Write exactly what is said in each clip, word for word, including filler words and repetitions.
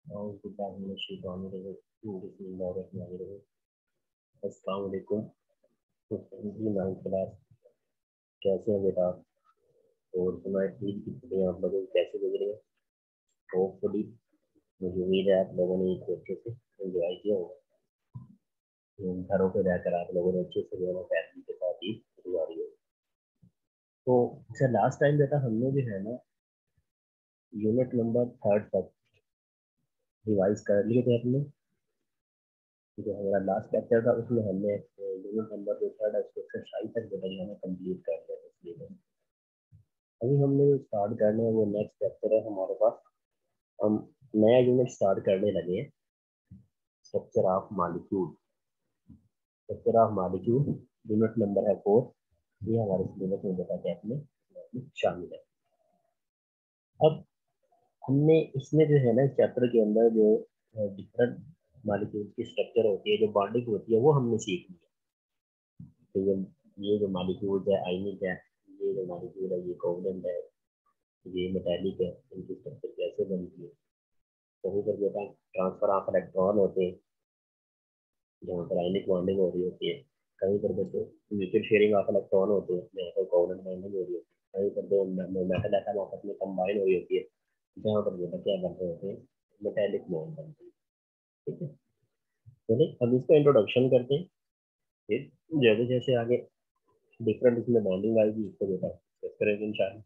अस्सलाम वालेकुम जी। Ninth class कैसे हैं बेटा आप? और तुम्हारी ईद की छुट्टियाँ आप लोगों की कैसे गुजरी हैं? होपफुली मुझे उम्मीद है आप लोगों ने ईद को अच्छे से एंजॉय किया होगा। घरों पे रहकर आप लोगों ने अच्छे से जो है ना फैमिली के साथ ईद गुजारी होगी। तो अच्छा, लास्ट टाइम बेटा हमने जो है ना यूनिट नंबर थर्ड तक रिवाइज कर लिए थे अपने। जो हमारा लास्ट लेक्चर था उसमें हमने यूनिट नंबर जो थर्ड है उसको एक्सरसाइज तक बेटा जो है ना कंप्लीट कर लिया था। इसलिए अभी हमने जो स्टार्ट करना है वो नेक्स्ट लेक्चर है हमारे पास। हम नया यूनिट स्टार्ट करने लगे हैं, structure of molecule. Structure of molecule unit number है फोर। ये हमारे सिलेबस में बेटा कैप में शामिल है। अब हमने इसमें जो है ना चैप्टर के अंदर जो डिफरेंट मॉलिक्यूल की स्ट्रक्चर होती है, जो बॉन्डिंग होती है, वो हमने सीख ली है। तो ये ये जो मॉलिक्यूल है आयनिक है, ये जो मॉलिक्यूल है ये कोवलेंट है, ये मेटालिक है, इनकी स्ट्रक्चर कैसे बनती है। कहीं पर बेटा ट्रांसफर ऑफ इलेक्ट्रॉन होते हैं जहाँ पर आयनिक बॉन्डिंग हो रही होती है। कहीं पर बच्चों म्यूचुअल शेयरिंग ऑफ इलेक्ट्रॉन होते हैं जहाँ पर कोवलेंट बॉन्डिंग हो रही होती है। कहीं पर दो मेटल एटम आपस में कंबाइन हो रही होती है जहाँ पर बेटा क्या बन रहे होते हैं, मेटालिक बॉन्ड बनते हैं। ठीक है, चलिए अब इसका इंट्रोडक्शन करते हैं, फिर जैसे जैसे आगे डिफरेंट इसमें बॉन्डिंग आएगी इसको बेटा डिस्कस करेंगे इंशाल्लाह।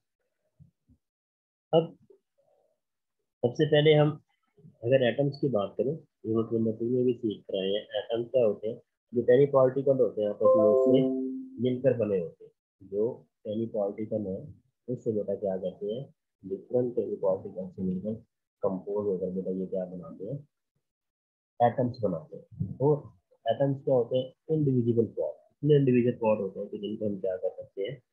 अब सबसे पहले हम अगर एटम्स की बात करें, यूनिट नंबर टू में भी सीख रहे हैं एटम्स क्या होते हैं। जो टेनी पार्टिकल होते हैं आपस में उससे मिलकर बने होते हैं। जो टेनी पार्टिकल है उससे बेटा क्या करते हैं, डिफरेंट टेनी पार्टिकल से मिलकर कंपोज होकर बेटा ये क्या बनाते हैं, एटम्स बनाते हैं। और एटम्स क्या होते हैं, इंडिविजुअल पॉट। इतने इंडिविजुअल पॉट होते हैं कि जिनको हम क्या कर सकते हैं,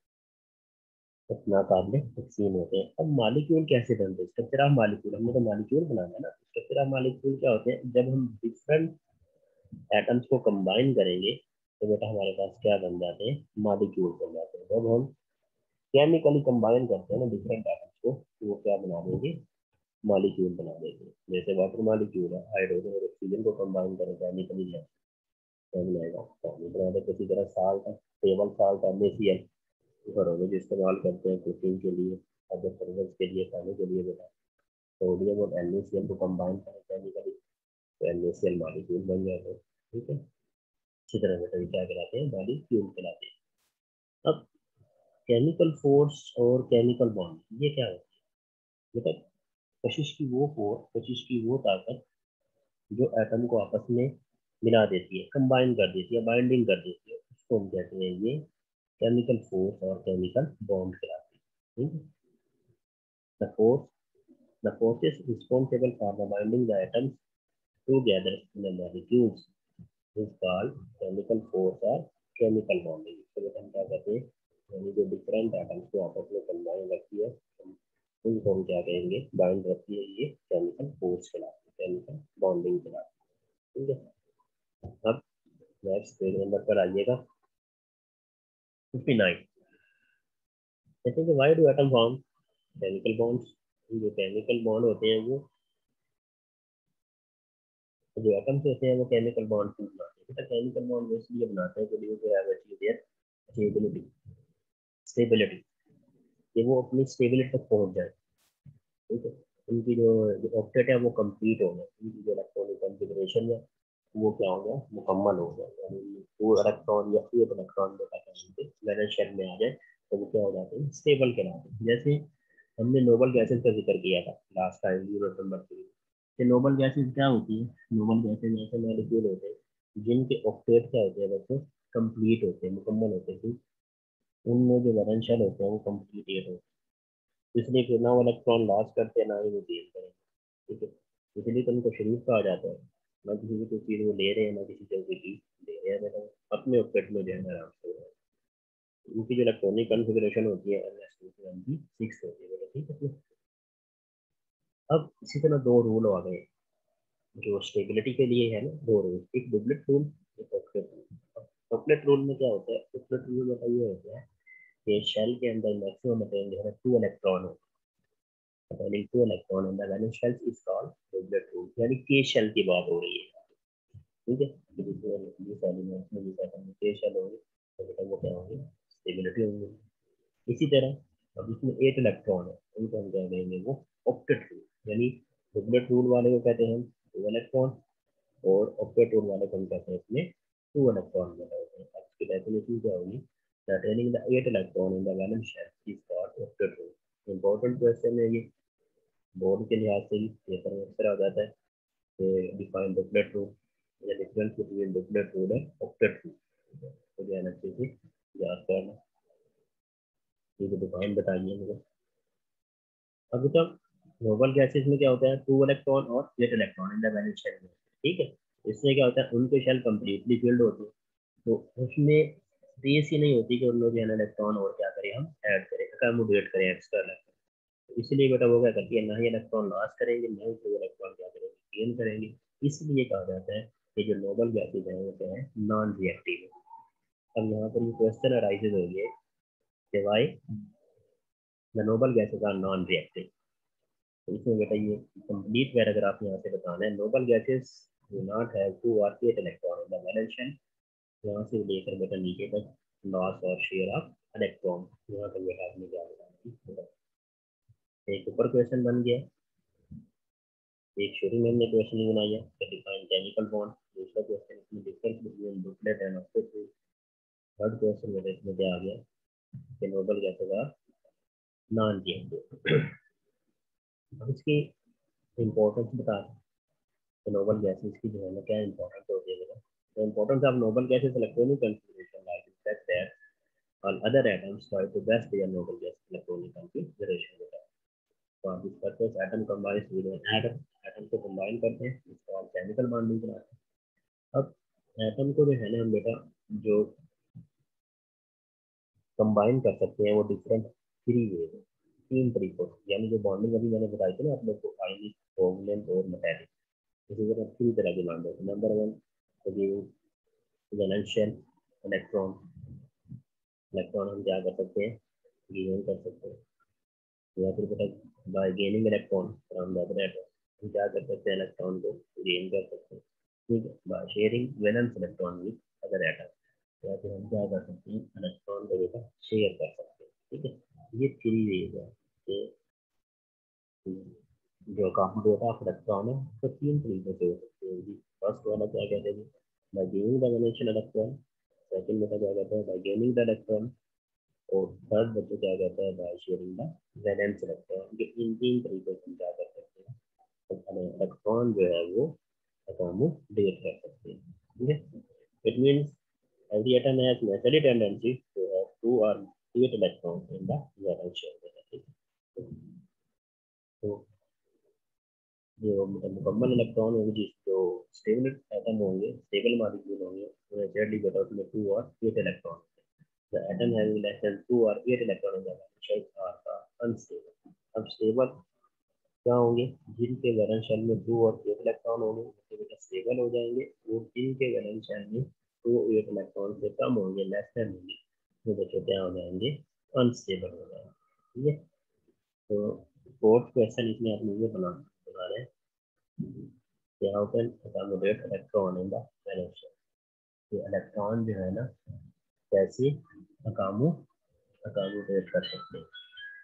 इतना काबिल तकसीम होते हैं। अब मॉलिक्यूल कैसे बनते हैं, स्ट्रक्चर ऑफ मॉलिक्यूल, हमने तो मॉलिक्यूल बनाना है ना। स्ट्रक्चर ऑफ मॉलिक्यूल क्या होते हैं, जब हम डिफरेंट एटम्स को कंबाइन करेंगे तो बेटा हमारे पास क्या बन जाते हैं, मॉलिक्यूल बन जाते हैं। जब हम केमिकली कंबाइन करते हैं ना डिफरेंट एटम्स को तो वो क्या बना देंगे, मॉलिक्यूल बना देंगे। जैसे वाटर मॉलिक्यूल है, हाइड्रोजन और ऑक्सीजन को कंबाइन करें केमिकली क्या बनाएगा, पानी बना दे। इसी तरह साल्ट है, टेबल साल्ट है, NaCl घरों में जो इस्तेमाल करते हैं कुकिंग के लिए, अदर पर्पज के लिए, खाने के लिए बेटा सोडियम और NaCl को कंबाइन करें केमिकली तो NaCl मॉलिक्यूल बन जाते हैं। ठीक है, इसी तरह बेटा ये क्या कहलाते हैं, मॉलिक्यूल कहलाते हैं। अब केमिकल फोर्स और केमिकल बॉन्ड ये क्या होता है बेटा, कशिश की वो फोर्स, कशिश की वो ताकत जो एटम को आपस में मिला देती है, कंबाइन कर देती है, बाइंडिंग कर देती है, उसको हम कहते हैं ये केमिकल फोर्स और केमिकल बॉन्ड कहलाते हैं। ठीक है, the force the forces responsible for the binding the atoms together in the molecules is called chemical force or chemical bonding। तो बेटा हम क्या कहते हैं, यानी जो डिफरेंट एटम्स को आपस में कंबाइन रखती है उनको हम क्या कहेंगे, बाइंड रखती है, ये केमिकल फोर्स कहलाती है, केमिकल बॉन्डिंग कहलाती है। ठीक है, अब नेक्स्ट पेज नंबर पर आइएगा, फिफ्टी नाइन। कहते हैं कि why do atom form chemical bonds. जो केमिकल बॉन्ड होते हैं वो, जो एटम्स होते हैं वो केमिकल बॉन्ड क्यों बनाते हैं बेटा, केमिकल बॉन्ड इसलिए बनाते हैं कि due to have achieve their stability, stability कि वो अपनी स्टेबिलिटी तक पहुंच जाए। ठीक है, उनकी जो ऑक्टेट है वो कंप्लीट हो गया, उनकी जो इलेक्ट्रॉनिक कॉन्फ़िगरेशन है वो क्या हो गया, मुकम्मल हो गया। यानी टू इलेक्ट्रॉन या एट इलेक्ट्रॉन जो वैलेंस शेल में आ जाए तो वो क्या हो जाते हैं, स्टेबल कहलाते हैं। जैसे हमने नोबल गैसेज का जिक्र किया था last time unit number three कि नोबल गैसेज क्या होती है, नोबल गैसेज ऐसे मॉलिक्यूल होते हैं जिनके ऑक्टेट क्या होते हैं, वैसे कंप्लीट होते हैं, मुकम्मल होते हैं। उनमें जो वैलेंस शेल होते हैं वो कंप्लीट होते हैं, इसलिए फिर ना वो इलेक्ट्रॉन लॉस करते हैं ना ही वो गेन करेंगे। ठीक है, इसलिए तो उनको शरीफ कहा जाता है। ना किसी से कोई चीज़ वो ले रहे हैं, ना किसी से कोई चीज़ दे रहे हैं, मतलब अपने ऑक्टेट में जो है ना आराम से हो रहा है। उनकी जो इलेक्ट्रॉनिक कॉन्फ़िगरेशन होती है n s two twenty six होती है। ठीक है, अब इसी तरह दो रूल आ गए जो स्टेबिलिटी के लिए है ना, दो रूल, एक डुप्लेट रूल, एक ऑक्टेट रूल। डुप्लेट रूल में क्या होता है, डुप्लेट रूल में ये होता है कि शेल के अंदर मैक्सिमम जो है टू इलेक्ट्रॉन हो, containing two electron in the valence shell is called doublet rule, यानी k shell की बात हो रही है, ठीक है। जिस एलिमेंट में जिस एटम में k shell होगी तो बेटा वो क्या होंगे, स्टेबिलिटी होंगी। इसी तरह अब इसमें एट इलेक्ट्रॉन है, उनको हम क्या कहेंगे, वो ऑक्टेट रूल, यानी डुप्लेट रूल वाले को कहते हैं हम टू इलेक्ट्रॉन, और ऑक्टेट रूल वाले को हम कहते हैं इसमें टू इलेक्ट्रॉन वाले होते हैं। अब इसकी डेफिनेशन क्या होगी, containing the eight electron in the valence shell is called octet rule. Important question है ये, बोर्ड के लिहाज से भी पेपर में अक्सर आ जाता है कि डिफाइन डुप्लेट रूल या difference between duplet rule and octet rule, तो ध्यान अच्छे से याद करना, ये तो डिफाइन बताइए मुझे। अभी तक नोबल गैसेस में क्या होता है, टू इलेक्ट्रॉन और eight electron in the valence shell में, ठीक है। इसमें क्या होता है, उनके शेल कंप्लीटली फिल्ड होती है, तो उसमें स्पेस ही नहीं होती कि उनमें जो है इलेक्ट्रॉन और क्या करें, हम ऐड करें, अकोमोडेट करें एक्स्ट्रा इलेक्ट्रॉन। तो इसलिए बेटा वो क्या करती है, ना ही इलेक्ट्रॉन लॉस करेंगे, ना ही कोई इलेक्ट्रॉन क्या करेंगे, गेन करेंगे। इसलिए कहा जाता है कि जो नोबल गैसेज हैं वो क्या है, नॉन रिएक्टिव। अब यहाँ पर ये क्वेश्चन अराइजेज हो गए कि why the noble gases are non reactive. तो इसमें बेटा ये कंप्लीट पैराग्राफ यहाँ से बताना है। Noble gases do not have two और eight electron in the valence shell, यहाँ से लेकर बेटा नीचे तक लॉस और शेयर ऑफ इलेक्ट्रॉन, यहाँ तक बेटा आपने क्या बताया। एक ऊपर क्वेश्चन बन गया, एक शुरू में हमने क्वेश्चन ही बनाया कि डिफाइन केमिकल बॉन्ड, दूसरा क्वेश्चन इसमें difference between duplet and octet rule, third question मेरे इसमें क्या आ गया कि noble gases are non reactive. अब इसकी इम्पोर्टेंस बता रहे हैं, नोबल गैसेस की जो है ना क्या इम्पोर्टेंस होती है। The importance of noble gases electronic configuration lies in the fact that all other atoms try to best their noble gas electronic configuration with us. तो आप इस purpose atom combines with an atom, atom को combine करते हैं, इसको हम chemical bonding बनाते हैं। अब atom को जो है ना हम बेटा जो combine कर सकते हैं वो different three ways है, तीन तरीकों से, यानी जो bonding अभी मैंने बताई थी ना आप लोग को, ionic, covalent और metallic, इसी तरह तीन तरह की bonding है। नंबर वन तो ये वैलेंस शेल इलेक्ट्रॉन, इलेक्ट्रॉन हम क्या कर सकते हैं, गेन कर सकते हैं, या फिर बेटा by gaining electron from the other atom, हम क्या कर सकते हैं, इलेक्ट्रॉन को गेन कर सकते हैं, ठीक है, by sharing valence electron with other atom, या फिर हम क्या कर सकते हैं, इलेक्ट्रॉन को बेटा शेयर कर सकते हैं, ठीक है। ये थ्री वेज है कि जो कंप्यूटर ऑफ इलेक्ट्रॉन है तो तीन तरीके से हो सकते हैं जी। फर्स्ट वाला क्या कहते हैं, by giving the valence electron, second बेटा क्या कहते हैं, बाय गेनिंग द इलेक्ट्रॉन, और थर्ड बच्चे क्या कहते हैं, by sharing the valence electron. ये इन तीन तरीकों से क्या कर सकते हैं, तो इलेक्ट्रॉन जो है वो अकोमोडेट कर सकते हैं, ठीक है। It means every atom has necessary tendency to have two or eight electrons in the valence shell, तो जो मुकम्मल इलेक्ट्रॉन होंगे, जिस जो स्टेबल एटम होंगे, स्टेबल मॉलिक्यूल होंगे, उन्हें जेड बेटा उसमें टू और eight electron, the atom having less than two और eight electron in the valence shell are unstable. अब स्टेबल क्या होंगे, जिनके वैलेंस शेल में टू और एट इलेक्ट्रॉन होंगे वो बेटा स्टेबल हो जाएंगे, और जिनके वैलेंस शेल में टू एट इलेक्ट्रॉन से कम होंगे, लेस देन होंगे, वो बच्चे क्या हो जाएंगे, अनस्टेबल हो जाएंगे, ठीक है। तो फोर्थ क्वेश्चन इसमें आप मुझे बना बना रहे हैं, how can accommodate electron in the valence shell, तो इलेक्ट्रॉन जो है ना कैसे अकामो अकामोडेट कर सकते हैं,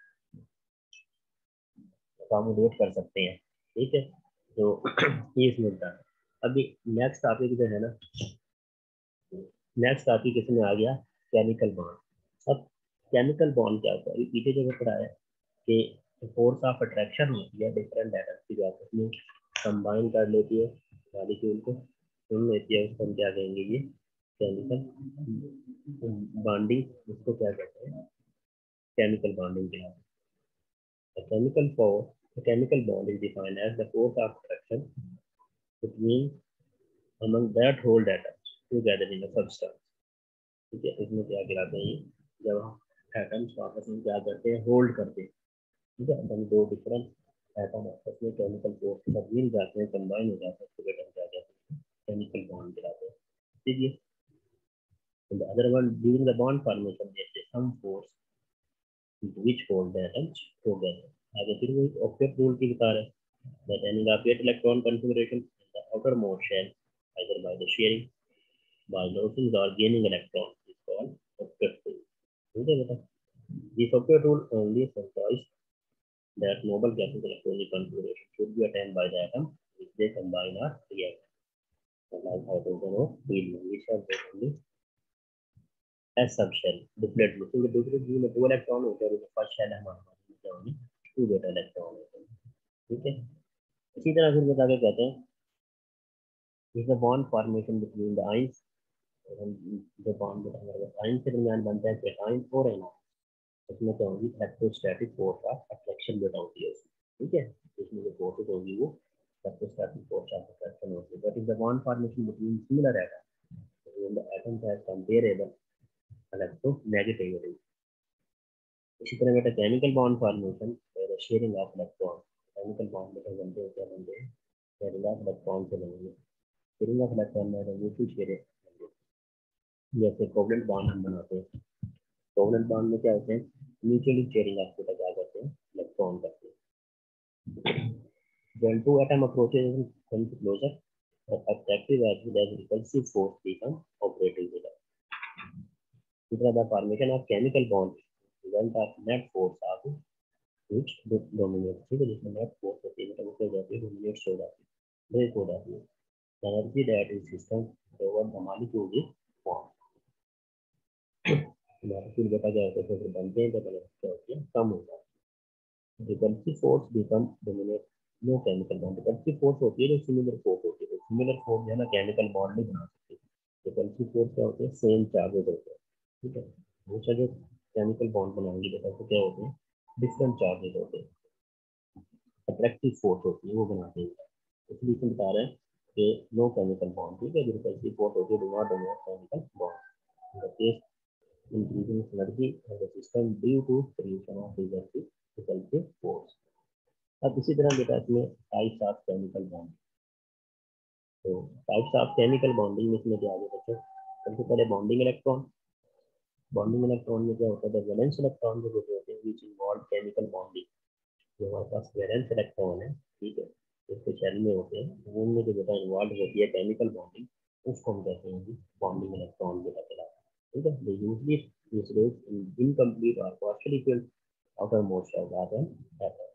अकामोडेट कर सकते हैं, ठीक है। तो ये इसमें बता, अभी नेक्स्ट टॉपिक जो है ना, नेक्स्ट टॉपिक इसमें आ गया केमिकल बॉन्ड। अब केमिकल बॉन्ड क्या होता है, अभी पीछे जगह पढ़ा है कि फोर्स ऑफ अट्रैक्शन होती है डिफरेंट एटम्स की, जो आपस में कंबाइन कर लेती है, मॉलिक्यूल को सुन लेती है, उसको हम क्या कहेंगे, ये केमिकल बॉन्डिंग, उसको क्या कहते हैं, केमिकल बॉन्डिंग कहते हैं। A chemical force, a chemical bond is defined as the force of attraction between among that hold atoms together in a substance, ठीक है। इसमें क्या कहलाते हैं, जब हम एटम्स आपस में क्या करते हैं, होल्ड करते हैं, ठीक है, हम दो डिफरेंट एटम आपस में केमिकल फोर्स के साथ मिल जाते हैं, कंबाइन हो जाते हैं, तो बेटा क्या कहते हैं, केमिकल बॉन्ड कहलाते हैं, ठीक है। And the other one, during the bond formation there is some force which hold the atoms together, आगे फिर वही ऑक्टेट रूल की बता रहा है that any octet electron configuration in the outermost shell either by the sharing by losing or gaining electron is called octet rule. ठीक है बेटा, this octet rule only specifies that noble gases electronic configuration should be attained by the atom if they combine or react. Like hydrogen or helium, which are basically as subshell. Duplet में क्योंकि दूसरे जीव में दो electron होते हैं और first shell है हमारे पास में क्या होगी टू बेटा इलेक्ट्रॉन होते हैं. ठीक है, इसी तरह फिर बता के कहते हैं is the bond formation between the ions. जो बॉन्ड बेटा हमारे पास आयन के दरमियान बनता है कैटायन और एनायन, इसमें क्या होगी इलेक्ट्रोस्टैटिक फोर्स ऑफ अट्रैक्शन बेटा होती है उसमें. ठीक है, इसमें जो फोर्स होगी वो इलेक्ट्रोस्टैटिक फोर्स ऑफ अट्रैक्शन होती है. But is the bond formation between similar atoms when the atoms have comparable electronegativity. इसी तरह बेटा chemical bond formation by sharing of electron. Chemical bond बेटा बनते हैं क्या बनते हैं शेयरिंग ऑफ इलेक्ट्रॉन से बनेंगे. शेयरिंग ऑफ इलेक्ट्रॉन में म्यूचुअल शेयरिंग, जैसे कोवलेंट बॉन्ड हम बनाते हैं. कोवलेंट बॉन्ड में क्या होते हैं म्यूचुअली शेयरिंग ऑफ बेटा क्या करते हैं इलेक्ट्रॉन करते हैं. when two atom approaches come closer, the attractive as well as repulsive force become operating better. The formation of chemical bonds result of net force of which dominates. ठीक है, जिसमें net force होती है मतलब क्या जाती है dominates हो जाती है, break हो जाती है. The energy that is system over the molecule is formed. molecule बेटा क्या होता है तो फिर बनते हैं तो पहले क्या होती है कम हो जाती है. repulsive force become dominate. No chemical bond. Repulsive force होती है जो सिमिलर फोर्स होती है. सिमिलर फोर्स जो है ना केमिकल बॉन्ड नहीं बना सकती. रिपल्सिव फोर्स क्या होते हैं सेम चार्जेस होते हैं. ठीक है, दूसरा जो केमिकल बॉन्ड बनाएंगे बेटा तो क्या होते हैं डिफरेंट चार्जेस होते हैं. अट्रैक्टिव फोर्स होती है वो बनाते हैं. इसलिए इसमें बता रहे हैं कि नो केमिकल बॉन्ड. ठीक है, जो रिपल्सिव फोर्स होती है do not dominate chemical bond. The case increasing energy of the system due to creation of repulsive force. अब इसी तरह बेटा इसमें टाइप्स ऑफ केमिकल बॉन्ड. तो टाइप्स ऑफ केमिकल बॉन्डिंग में इसमें क्या आगे बच्चों सबसे पहले बॉन्डिंग इलेक्ट्रॉन. बॉन्डिंग इलेक्ट्रॉन में क्या होता है वैलेंस इलेक्ट्रॉन जो होते हैं विच इन्वॉल्व केमिकल बॉन्डिंग. जो हमारे पास वैलेंस इलेक्ट्रॉन है ठीक है इसके शेल में होते हैं उनमें जो बेटा इन्वॉल्व होती है केमिकल बॉन्डिंग उसको हम कहते हैं बॉन्डिंग इलेक्ट्रॉन बेटा कहलाता है. ठीक है, they usually used in incomplete और partially filled outermost shell rather than atom.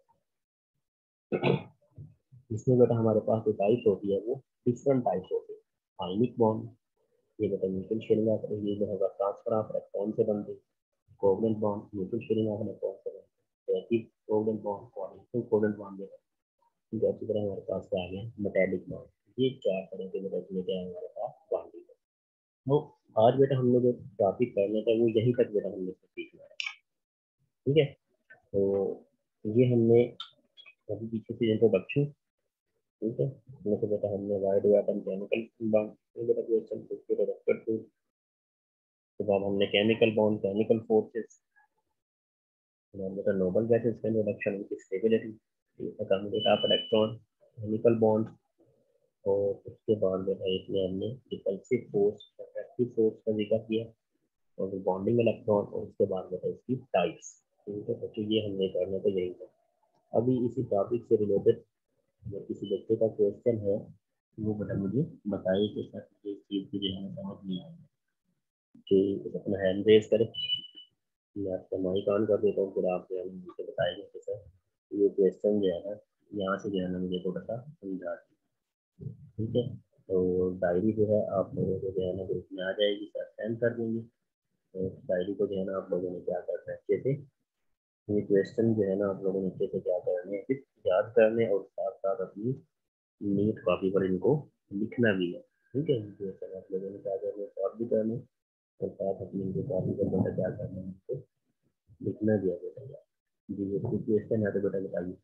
इसमें बेटा हमारे पास जो टाइप्स होती है वो डिफरेंट टाइप्स होती है. आयनिक बॉन्ड ये बेटा म्यूचुअल शेयरिंग ऑफ ये जो होगा ट्रांसफर ऑफ इलेक्ट्रॉन से बनते हैं. Covalent bond mutual sharing of electron से बनते हैं. Rapid covalent bond coordination covalent bond बेटा. ठीक है, इसी तरह हमारे पास क्या आ गया मेटालिक बॉन्ड. ये चार तरह के बेटा इसमें क्या है हमारे पास बॉन्डिंग. तो आज बेटा हमने जो टॉपिक करना था वो यहीं तक बेटा हमने सीखना है. ठीक है, तो ये हमने अभी पीछे से इंट्रोडक्शन. ठीक है, इसमें से बेटा हमने वाइड एटम केमिकल बॉन्ड बेटा क्वेश्चन उसके रखकर थे. उसके बाद हमने केमिकल बॉन्ड केमिकल फोर्सेस बेटा नोबल गैसेस का इंट्रोडक्शन उनकी stability accommodate of electron chemical bond. और उसके बाद बेटा इसमें हमने रिपल्सिव फोर्स अट्रैक्टिव फोर्स का जिक्र किया और बॉन्डिंग इलेक्ट्रॉन और उसके बाद बेटा इसकी टाइप्स. ठीक है बच्चों ये हमने करना तो यही था. अभी इसी टॉपिक से रिलेटेड अगर किसी बच्चे का क्वेश्चन है वो बेटा मुझे बताइए कि सर मुझे इस चीज़ की जो है समझ नहीं आई कि अपना हैंड रेज करें. मैं आपका माइक ऑन कर देता हूँ फिर आप जो है मुझे बताएंगे कि सर ये क्वेश्चन जो है ना यहाँ से जो है ना मुझे थोड़ा सा समझा. ठीक है, तो डायरी जो है आप लोगों को जो है ना ग्रुप में आ जाएगी सर सेंड कर देंगे. तो डायरी को जो है ना आप लोगों ने क्या करना है अच्छे से ये क्वेश्चन जो है ना आप लोगों ने अच्छे से क्या करने हैं याद करने और साथ साथ अपनी नीट कॉपी पर इनको लिखना भी है. ठीक है, क्वेश्चन आप लोगों ने क्या करना है सॉल्व भी करना और साथ अपनी इनको कॉपी पर बेटा क्या करना है इनको लिखना भी है बेटा. जी ये क्वेश्चन है तो बेटा बताइए.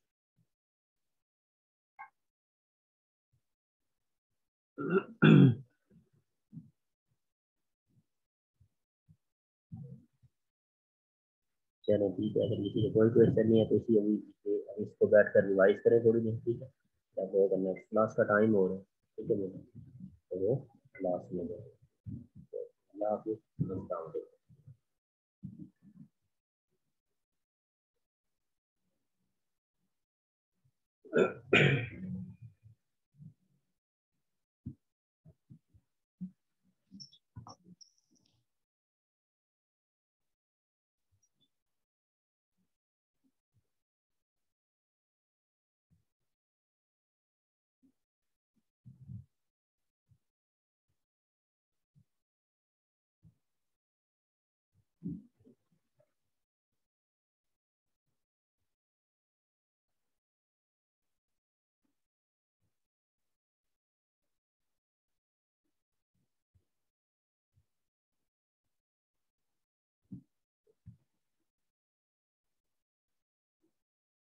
चलो ठीक है, अगर किसी को कोई क्वेश्चन नहीं है तो इसी अभी इसे इसको बैठ कर रिवाइज करें थोड़ी देर. ठीक है, तब वो नेक्स्ट क्लास का टाइम हो रहा है. ठीक है बेटा, तो वो क्लास में जाए. अल्लाह हाफिज़.